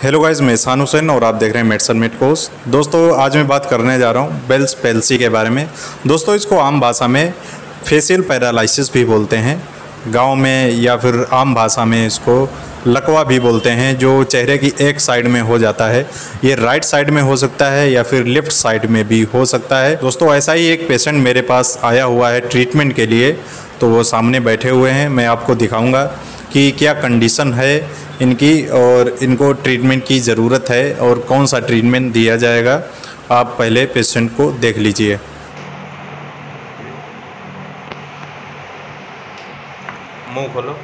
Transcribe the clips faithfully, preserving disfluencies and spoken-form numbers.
Hello guys, मैं ईशान हुसैन और आप देख रहे हैं मेडिसन मेड कोर्स। दोस्तों, आज मैं बात करने जा रहा हूँ बेल्स पैल्सी के बारे में। दोस्तों, इसको आम भाषा में फेशियल पैरालिसिस भी बोलते हैं गांव में, या फिर आम भाषा में इसको लकवा भी बोलते हैं, जो चेहरे की एक साइड में हो जाता है। ये राइट साइड में हो सकता है या फिर लेफ़्ट साइड में भी हो सकता है। दोस्तों, ऐसा ही एक पेशेंट मेरे पास आया हुआ है ट्रीटमेंट के लिए, तो वो सामने बैठे हुए हैं। मैं आपको दिखाऊंगा कि क्या कंडीशन है इनकी और इनको ट्रीटमेंट की ज़रूरत है और कौन सा ट्रीटमेंट दिया जाएगा। आप पहले पेशेंट को देख लीजिए। मुंह खोलो।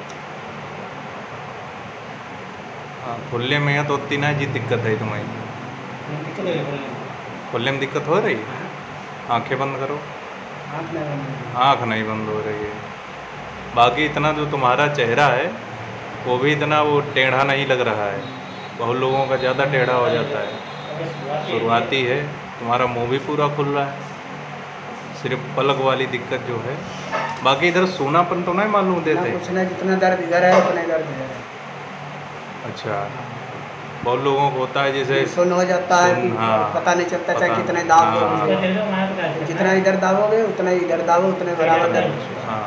हाँ, खुलने में है तो उतनी ना जी दिक्कत है तुम्हारी। खुलने में दिक्कत हो रही है। आंखें बंद करो। आँख नहीं बंद हो रही है। बाकी इतना जो तुम्हारा चेहरा है वो भी इतना वो टेढ़ा नहीं लग रहा है। बहुत लोगों का ज़्यादा टेढ़ा हो जाता है, शुरुआती है। तुम्हारा मुंह भी पूरा खुल रहा है, सिर्फ पलक वाली दिक्कत जो है। बाकी इधर सोनापन तो नहीं मालूम देते कुछ नहीं, जितना दर्द इधर है उतना दर्द है। अच्छा, बहुत लोगों को होता है जैसे सुन हो जाता है कि हाँ, पता नहीं चलता चाहे कितने दाब दो, जितना इधर दाबोगे उतना इधर दाबो उतने बराबर दर्द। हाँ,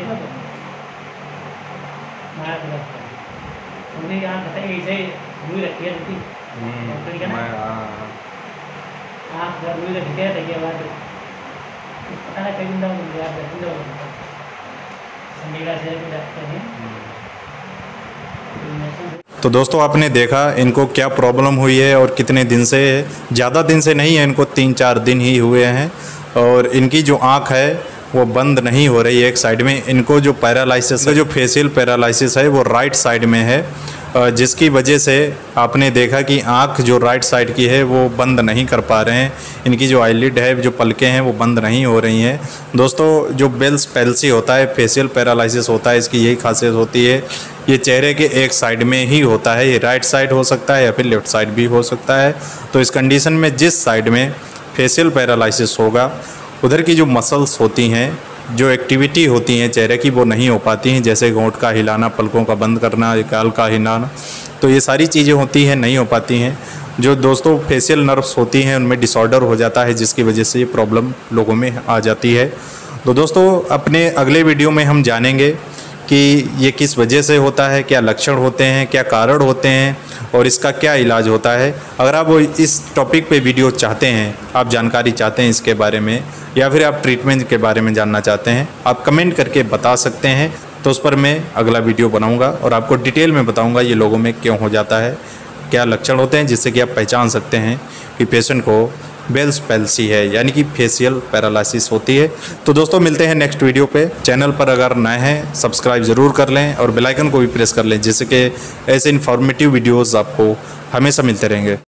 तो दोस्तों, आपने देखा इनको क्या प्रॉब्लम हुई है और कितने दिन से। ज़्यादा दिन से नहीं है, इनको तीन चार दिन ही हुए हैं और इनकी जो आँख है वो बंद नहीं हो रही है एक साइड में। इनको जो पैरालिसिस है, जो फेशियल पैरालिसिस है, वो राइट साइड में है, जिसकी वजह से आपने देखा कि आँख जो राइट साइड की है वो बंद नहीं कर पा रहे हैं। इनकी जो आईलिड है, जो पलकें हैं, वो बंद नहीं हो रही हैं। दोस्तों, जो बेल्स पैल्सी होता है, फेशियल पैरालिसिस होता है, इसकी यही खासियत होती है। ये चेहरे के एक साइड में ही होता है। ये राइट साइड हो सकता है या फिर लेफ्ट साइड भी हो सकता है। तो इस कंडीशन में जिस साइड में फेशियल पैरालिसिस होगा, उधर की जो मसल्स होती हैं, जो एक्टिविटी होती हैं चेहरे की, वो नहीं हो पाती हैं। जैसे होंठ का हिलाना, पलकों का बंद करना, गाल का हिलाना, तो ये सारी चीज़ें होती हैं, नहीं हो पाती हैं। जो दोस्तों फेशियल नर्व्स होती हैं उनमें डिसऑर्डर हो जाता है, जिसकी वजह से ये प्रॉब्लम लोगों में आ जाती है। तो दोस्तों, अपने अगले वीडियो में हम जानेंगे कि ये किस वजह से होता है, क्या लक्षण होते हैं, क्या कारण होते हैं और इसका क्या इलाज होता है। अगर आप इस टॉपिक पे वीडियो चाहते हैं, आप जानकारी चाहते हैं इसके बारे में, या फिर आप ट्रीटमेंट के बारे में जानना चाहते हैं, आप कमेंट करके बता सकते हैं। तो उस पर मैं अगला वीडियो बनाऊंगा और आपको डिटेल में बताऊंगा ये लोगों में क्यों हो जाता है, क्या लक्षण होते हैं, जिससे कि आप पहचान सकते हैं कि पेशेंट को बेल्स पैल्सी है, यानी कि फेशियल पैरालिसिस होती है। तो दोस्तों, मिलते हैं नेक्स्ट वीडियो पे। चैनल पर अगर नए हैं, सब्सक्राइब ज़रूर कर लें और बेल आइकन को भी प्रेस कर लें, जिससे कि ऐसे इन्फॉर्मेटिव वीडियोज़ आपको हमेशा मिलते रहेंगे।